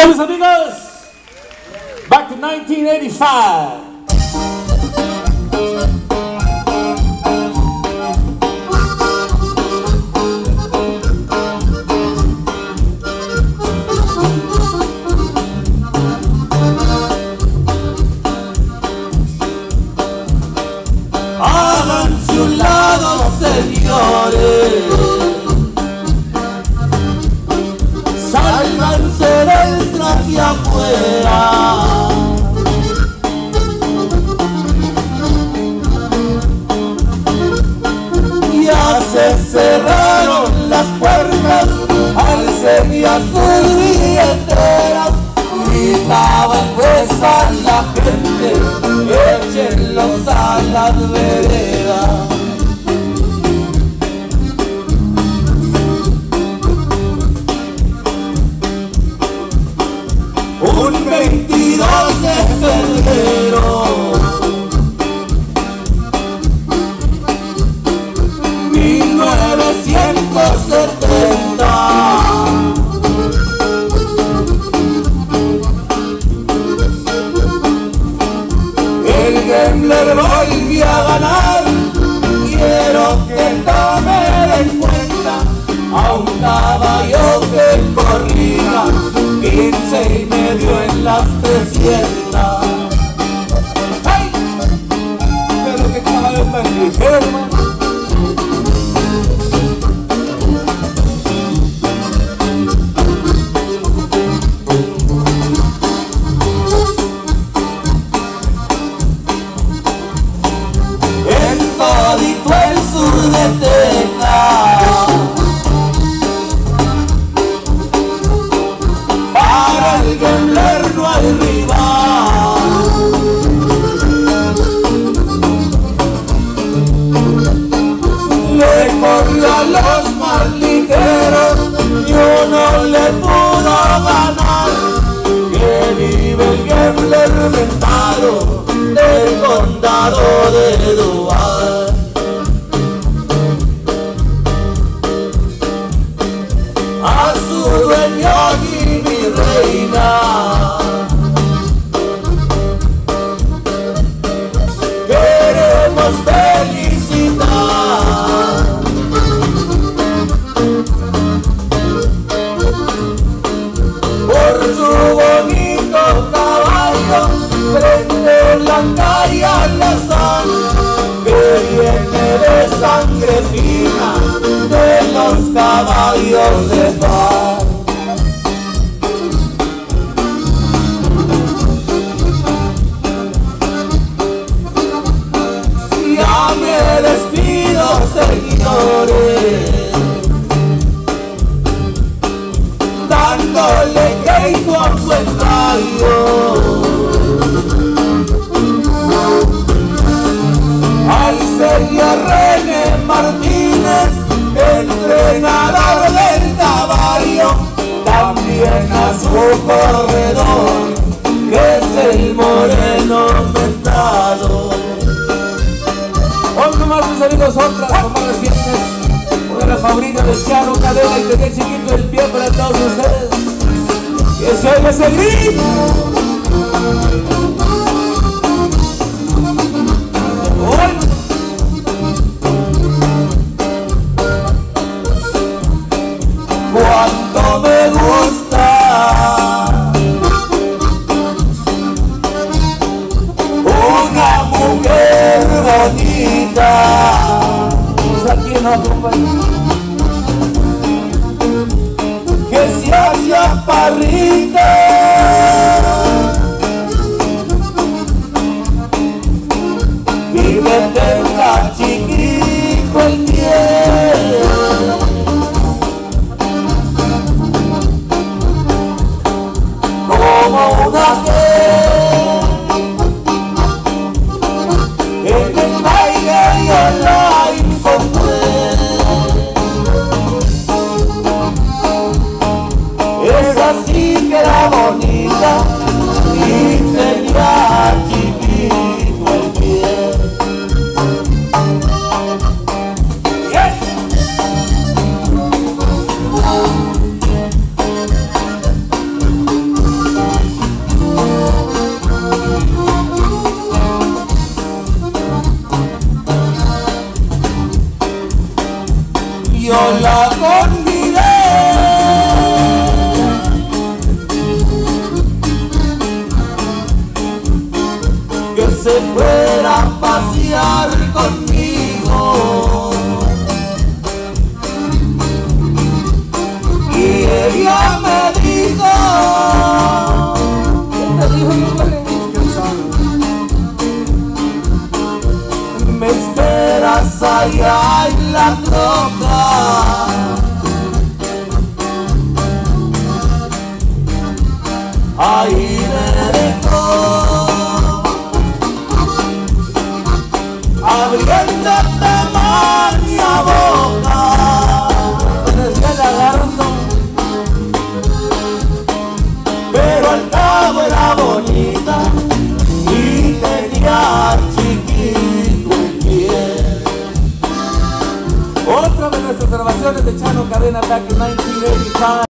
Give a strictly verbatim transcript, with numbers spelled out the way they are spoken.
Bueno, mis amigos, back to nineteen eighty-five. Háganse un lado, señores, sálganse dentro y afuera. Ya se cerraron las puertas al semiazul billetera. Gritaban pues a la gente, échenlos a las veredas. Un veintidós de febrero mil novecientos setenta, el Gambler volvió a ganar. Quiero que no me den cuenta a un caballo que corría quince y medio en las trescientas. ¡Ay! Pero que caballo tan ligero, hermano. En todito el sur de Texas, para el Gambler no hay rival. Le corrió a los más ligeros y uno le pudo ganar. Que vive el Gambler mentado del condado de Duval. A su dueño y mi reina queremos felicitar por su bonito caballo frente blanca y alazán, que viene de sangre fina de los caballos de paz. Ya me despido, señores, dándole quejo a buen rayo al señor René Martínez, entrenador del caballo, también a su corredor, que es el Moreno Mentado. Hoy nomás, mis amigos, otras más recientes, una de las favoritas de Charo Cadena y Tequel Chiquito, el pie para todos ustedes. Que se oiga ese grito. Cuánto me gusta una mujer bonita, Pues aquí no, compañero. que se hace parrita y me tenga chiquito el pie. Como una vez en el baile yo la encontré. Esa sí que era bonita y tenía chiquito el pie. Yes. se fuera a pasear conmigo. Y ella me dijo, ¿quién te dijo, mi güey? me esperas allá en la troca. Ahí me dejó, abriéndote maña boca. Parecía lagarto, pero al cabo era bonita y tenía chiquito el pie. otra de nuestras grabaciones de Chano Cadena back in nineteen eighty-five.